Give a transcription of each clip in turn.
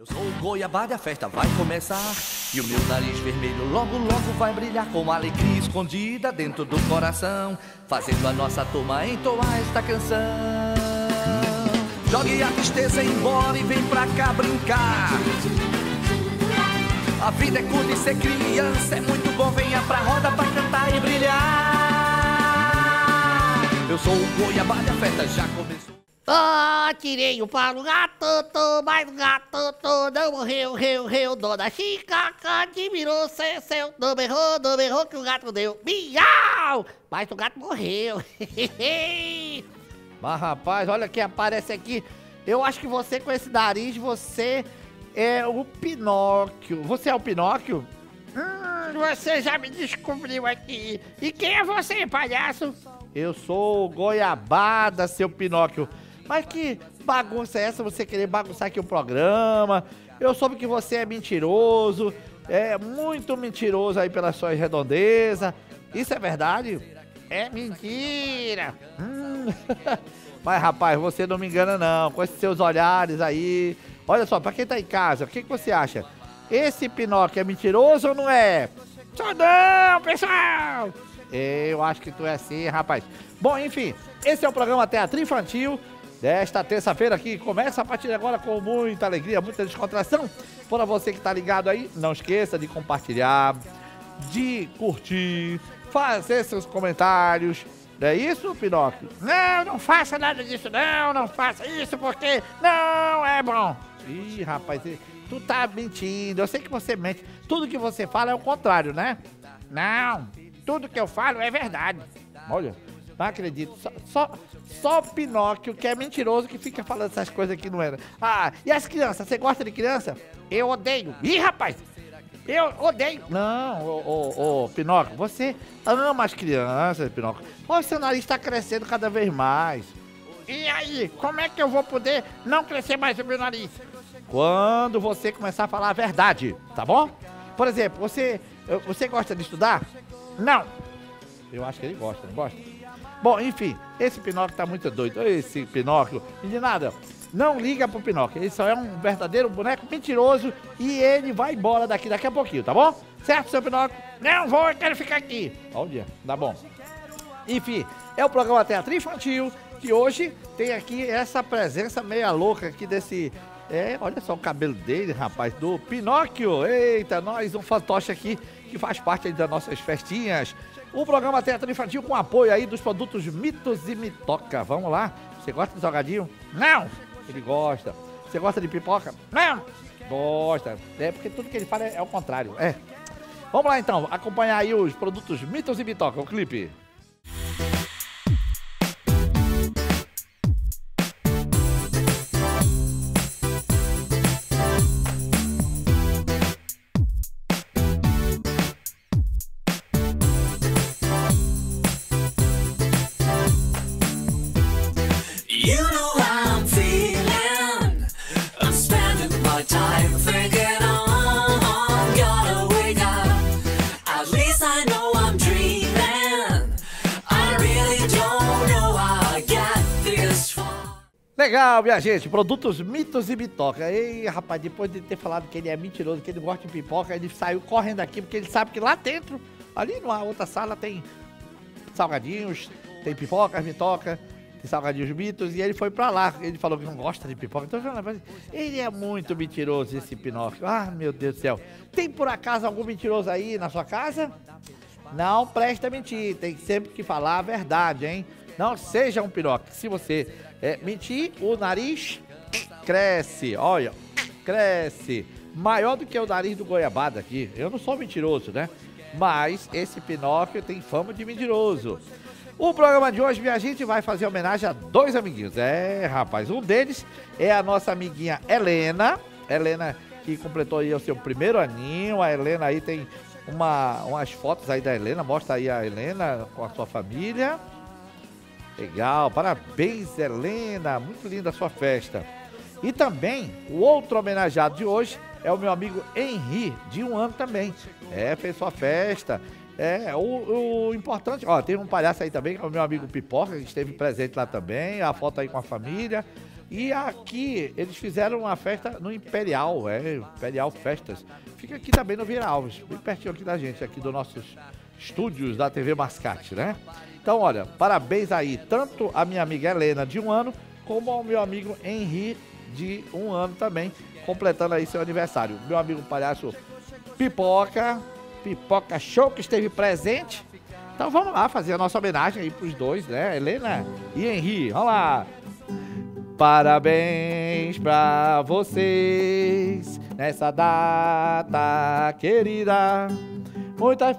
Eu sou o Goiabada e a festa vai começar. E o meu nariz vermelho logo logo vai brilhar com uma alegria escondida dentro do coração, fazendo a nossa turma entoar esta canção. Jogue a tristeza embora e vem pra cá brincar. A vida é curta e ser criança é muito bom. Venha pra roda pra cantar e brilhar. Eu sou o Goiabada e a festa já começou. Tirei o pau gato, mas o gato não morreu, Dona Chica admirou, seu, não berrou que o gato deu. Miau! Mas o gato morreu. Mas rapaz, olha quem aparece aqui. Eu acho que você com esse nariz, você é o Pinóquio. Você é o Pinóquio? Você já me descobriu aqui. E quem é você, palhaço? Eu sou o Goiabada, seu Pinóquio. Mas que bagunça é essa, você querer bagunçar aqui o programa? Eu soube que você é mentiroso, é muito mentiroso aí pelas suas redondezas. Isso é verdade? É mentira. Mas rapaz, você não me engana não, com esses seus olhares aí. Olha só, pra quem tá em casa, o que você acha? Esse Pinóquio é mentiroso ou não é? Só não, pessoal! Eu acho que tu é assim, rapaz. Bom, enfim, esse é o programa Teatro Infantil desta terça-feira aqui. Começa a partir de agora com muita alegria, muita descontração. Para você que tá ligado aí, não esqueça de compartilhar, de curtir, fazer seus comentários. Não é isso, Pinóquio? Não faça nada disso, não faça isso porque não é bom. Ih, rapaz, tu tá mentindo, eu sei que você mente. Tudo que você fala é o contrário, né? Não, tudo que eu falo é verdade. Olha, não acredito, só o Pinóquio, que é mentiroso, que fica falando essas coisas que não era. Ah, e as crianças, você gosta de criança? Eu odeio. Ih, rapaz, eu odeio. Não, Pinóquio, você ama as crianças, Pinóquio. O seu nariz tá crescendo cada vez mais. E aí, como é que eu vou poder não crescer mais o meu nariz? Quando você começar a falar a verdade, tá bom? Por exemplo, você gosta de estudar? Não. Eu acho que ele gosta, não gosta? Bom, enfim, esse Pinóquio tá muito doido. Esse Pinóquio, meninada, não liga pro Pinóquio. Ele só é um verdadeiro boneco mentiroso e ele vai embora daqui a pouquinho, tá bom? Certo, seu Pinóquio? Não vou, eu quero ficar aqui. Olha, tá bom. Enfim, é o programa Teatro Infantil, que hoje tem aqui essa presença meia louca aqui desse... olha só o cabelo dele, rapaz, do Pinóquio. Eita, nós, um fantoche aqui que faz parte aí das nossas festinhas. O programa Teatro Infantil com apoio aí dos produtos Mitos e Mitoca. Vamos lá. Você gosta de salgadinho? Não. Ele gosta. Você gosta de pipoca? Não. Gosta. É porque tudo que ele fala é o contrário. Vamos lá então, acompanhar aí os produtos Mitos e Mitoca, o clipe. Legal, minha gente, produtos Mitos e Mitoca. Ei, rapaz, depois de ter falado que ele é mentiroso, que ele gosta de pipoca, ele saiu correndo aqui, porque ele sabe que lá dentro, ali numa outra sala, tem salgadinhos, tem pipocas, mitoca, tem salgadinhos Mitos, e ele foi pra lá. Ele falou que não gosta de pipoca. Então, ele é muito mentiroso, esse Pinóquio. Ah, meu Deus do céu. Tem por acaso algum mentiroso aí na sua casa? Não presta mentir, tem sempre que falar a verdade, hein? Não seja um Pinóquio. Se você mentir, o nariz cresce, olha, cresce. Maior do que o nariz do Goiabada aqui. Eu não sou mentiroso, né? Mas esse Pinóquio tem fama de mentiroso. O programa de hoje, minha gente, vai fazer homenagem a dois amiguinhos. Rapaz, um deles é a nossa amiguinha Helena. Helena que completou aí o seu primeiro aninho. A Helena aí tem umas fotos aí da Helena. Mostra aí a Helena com a sua família. Legal, parabéns, Helena, muito linda a sua festa. E também, o outro homenageado de hoje é o meu amigo Henri, de 1 ano também. Fez sua festa. O importante, ó, tem um palhaço aí também, que é o meu amigo Pipoca, que esteve presente lá também, a foto aí com a família. E aqui eles fizeram uma festa no Imperial, Imperial Festas. Fica aqui também no Vieira Alves, bem pertinho aqui da gente, aqui dos nossos estúdios da TV Mascate, né? Então, olha, parabéns aí, tanto a minha amiga Helena, de 1 ano, como ao meu amigo Henri, de 1 ano também, completando aí seu aniversário. Meu amigo palhaço Pipoca Show, que esteve presente. Então vamos lá fazer a nossa homenagem aí pros dois, né? Helena e Henri, vamos lá. Parabéns pra vocês nessa data querida. Muitas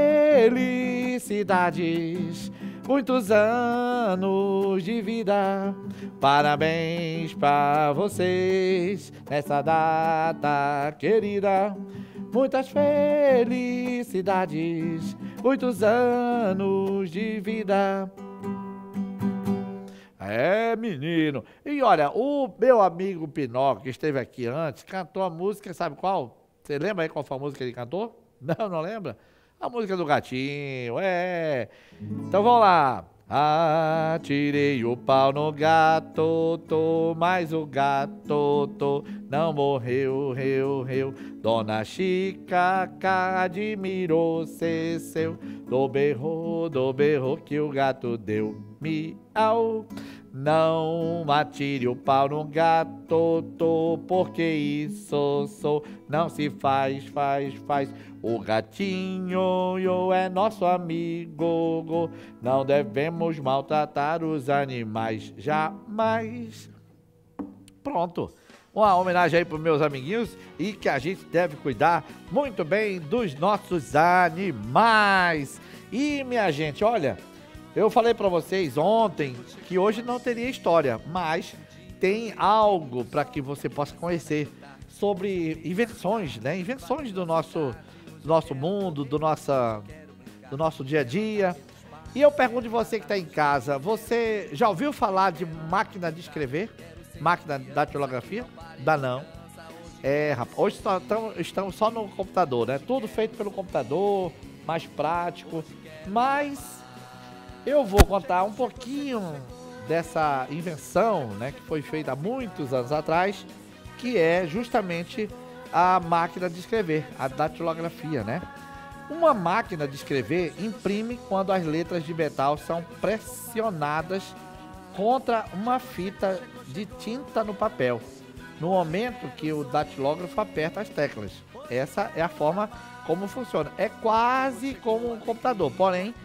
felicidades, muitos anos de vida. Parabéns pra vocês nessa data querida. Muitas felicidades, muitos anos de vida. Menino. E olha, o meu amigo Pinóquio, que esteve aqui antes, cantou a música, sabe qual? Você lembra aí qual foi a música que ele cantou? Não lembra? A música do gatinho, Então vamos lá. Atirei o pau no gato, mas o gato não morreu, reu. Dona Chica admirou ser seu, do berro que o gato deu, miau. Não atire o pau no gato, porque isso não se faz. O gatinho é nosso amigo, não devemos maltratar os animais, jamais. Pronto. Uma homenagem aí para os meus amiguinhos e que a gente deve cuidar muito bem dos nossos animais. E, minha gente, olha, eu falei para vocês ontem que hoje não teria história, mas tem algo para que você possa conhecer sobre invenções, né? Invenções do nosso mundo, do nosso dia a dia. E eu pergunto de você que está em casa, você já ouviu falar de máquina de escrever? Máquina de datilografia? Dá não. Rapaz, hoje estamos só no computador, né? Tudo feito pelo computador, mais prático. Mas eu vou contar um pouquinho dessa invenção, né? Que foi feita há muitos anos atrás, que é justamente a máquina de escrever, a datilografia, né? Uma máquina de escrever imprime quando as letras de metal são pressionadas contra uma fita de tinta no papel, no momento que o datilógrafo aperta as teclas. Essa é a forma como funciona. É quase como um computador, porém,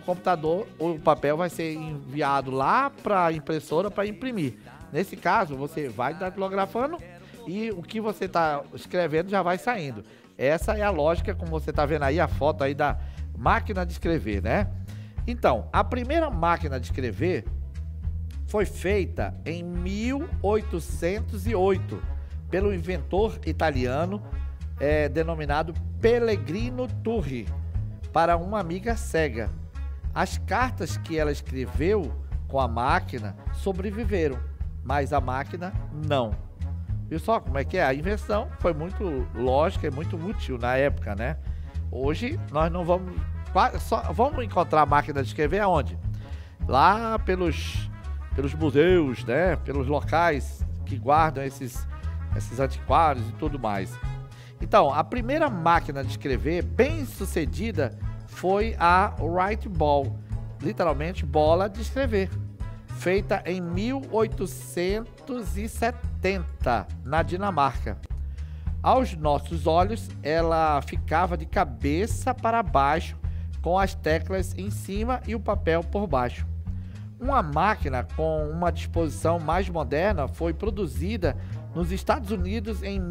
o papel vai ser enviado lá para a impressora para imprimir. Nesse caso, você vai datilografando e o que você está escrevendo já vai saindo. Essa é a lógica, como você está vendo aí, a foto aí da máquina de escrever, né? Então, a primeira máquina de escrever foi feita em 1808 pelo inventor italiano denominado Pellegrino Turri, para uma amiga cega. As cartas que ela escreveu com a máquina sobreviveram, mas a máquina não. Viu só como é que é? A invenção foi muito lógica e muito útil na época, né? Hoje nós não vamos... vamos encontrar a máquina de escrever aonde? Lá pelos museus, né? Pelos locais que guardam esses antiquários e tudo mais. Então, a primeira máquina de escrever bem sucedida foi a Write Ball, literalmente bola de escrever, feita em 1870 na Dinamarca. Aos nossos olhos, ela ficava de cabeça para baixo, com as teclas em cima e o papel por baixo. Uma máquina com uma disposição mais moderna foi produzida nos Estados Unidos em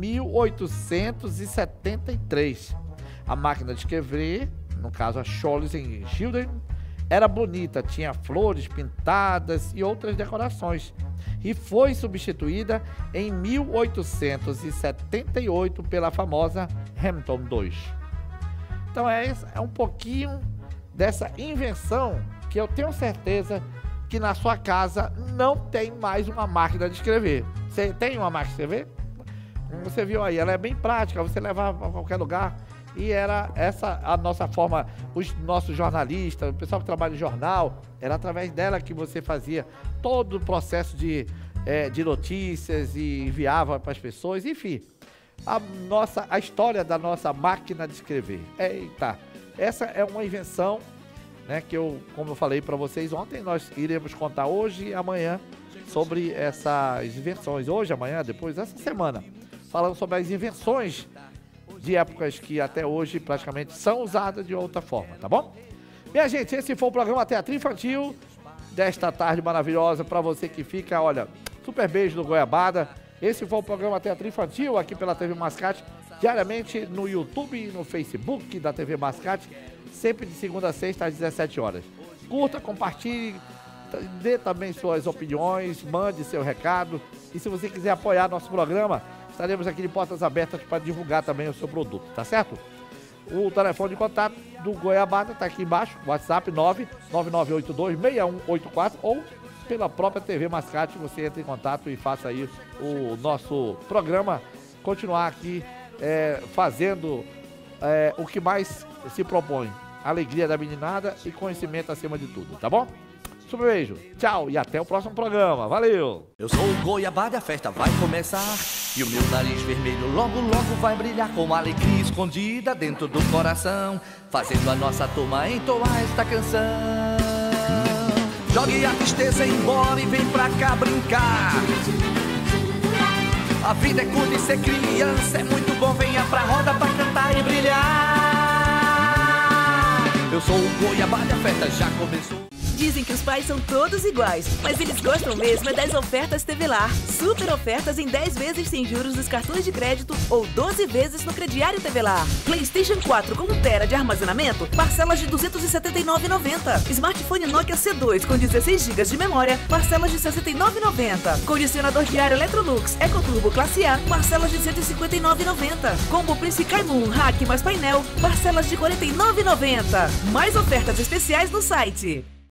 1873. A máquina de escrever, no caso a Scholes & Children, era bonita, tinha flores pintadas e outras decorações, e foi substituída em 1878 pela famosa Hamilton II. Então é um pouquinho dessa invenção que eu tenho certeza que na sua casa não tem mais uma máquina de escrever. Você tem uma máquina de escrever? Como você viu aí, ela é bem prática, você leva para qualquer lugar. E era essa a nossa forma, os nossos jornalistas, o pessoal que trabalha em jornal, era através dela que você fazia todo o processo de de notícias e enviava para as pessoas, enfim. A história da nossa máquina de escrever. Eita, essa é uma invenção, né, que como eu falei para vocês ontem, nós iremos contar hoje e amanhã sobre essas invenções. Hoje, amanhã, depois, essa semana, falando sobre as invenções de épocas que até hoje praticamente são usadas de outra forma, tá bom? Minha gente, esse foi o programa Teatro Infantil desta tarde maravilhosa para você que fica, olha, super beijo do Goiabada. Esse foi o programa Teatro Infantil aqui pela TV Mascate, diariamente no YouTube e no Facebook da TV Mascate, sempre de segunda a sexta às 17 horas. Curta, compartilhe, dê também suas opiniões, mande seu recado. E se você quiser apoiar nosso programa, estaremos aqui de portas abertas para divulgar também o seu produto, tá certo? O telefone de contato do Goiabada está aqui embaixo, WhatsApp 999826184 ou pela própria TV Mascate, você entra em contato e faça aí o nosso programa continuar aqui fazendo o que mais se propõe, alegria da meninada e conhecimento acima de tudo, tá bom? Super beijo, tchau e até o próximo programa, valeu! Eu sou o Goiabada e a festa vai começar, e o meu nariz vermelho logo logo vai brilhar com uma alegria escondida dentro do coração, fazendo a nossa turma entoar esta canção. Jogue a tristeza embora e vem pra cá brincar. A vida é curta e ser criança é muito bom, venha pra roda pra cantar e brilhar. Eu sou o Goiabada e a festa já começou. Dizem que os pais são todos iguais, mas eles gostam mesmo é das ofertas Tevelar. Super ofertas em 10 vezes sem juros nos cartões de crédito ou 12 vezes no crediário Tevelar. PlayStation 4 com 1 TB de armazenamento, parcelas de R$ 279,90. Smartphone Nokia C2 com 16 GB de memória, parcelas de R$ 69,90. Condicionador de ar Electrolux EcoTurbo Classe A, parcelas de R$ 159,90. Combo Prince Kaimun Hack mais painel, parcelas de R$ 49,90. Mais ofertas especiais no site.